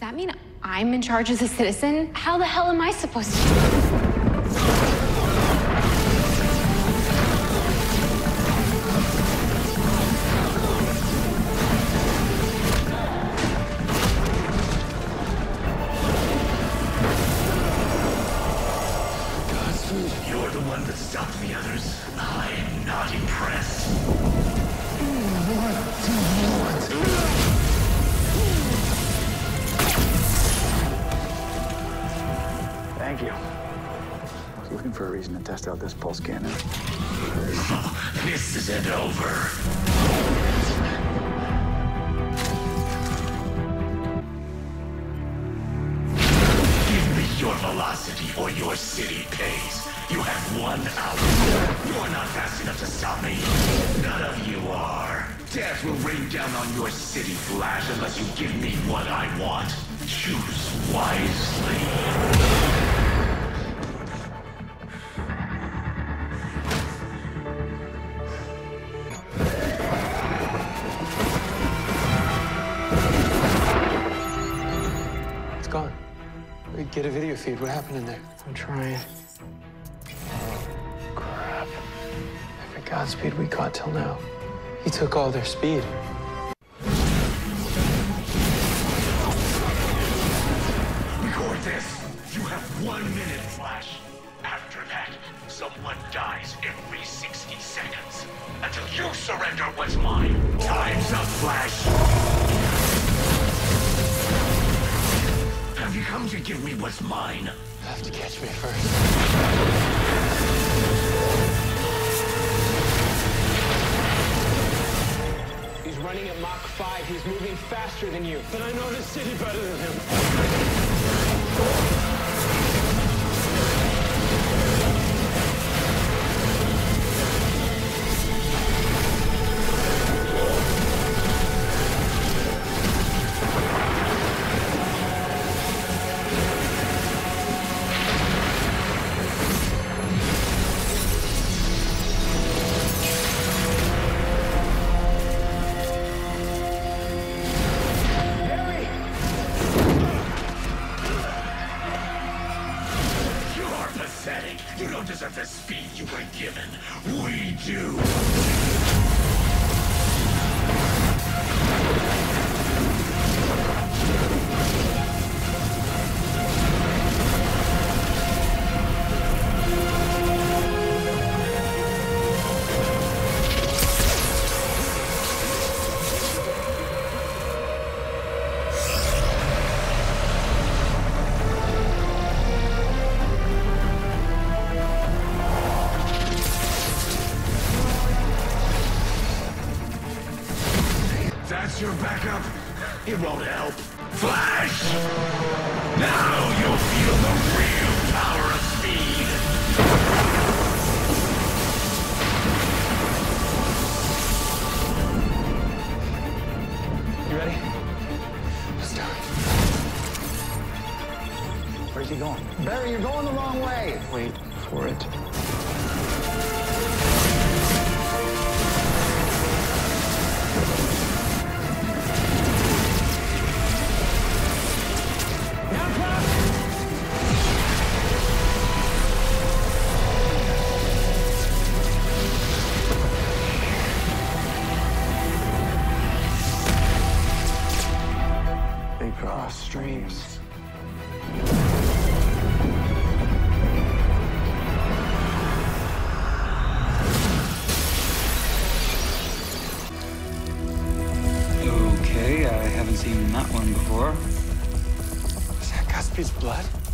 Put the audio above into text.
that mean I'm in charge as a citizen? How the hell am I supposed to? You're the one that stopped the others. I'm not impressed. What do you want? Thank you. I was looking for a reason to test out this pulse cannon. This isn't over. Your velocity or your city pays. You have 1 hour. You're not fast enough to stop me. None of you are. Death will rain down on your city, Flash, unless you give me what I want. Choose wisely. It's gone. Get a video feed. What happened in there? I'm trying. Oh, crap. Every Godspeed we caught till now. He took all their speed. Record this. You have 1 minute, Flash. After that, someone dies every 60 seconds. Until you surrender what's mine. Time's up, Flash. Have you come to give me what's mine? You have to catch me first. He's running at Mach 5. He's moving faster than you. But I know this city better than him. You don't deserve the speed you were given. We do. That's your backup? It won't help. Flash! Now you'll feel the real power of speed! You ready? Let's do it. Where's he going? Barry, you're going the wrong way. Wait for it. They cross streams. Okay, I haven't seen that one before. Is that Godspeed's blood?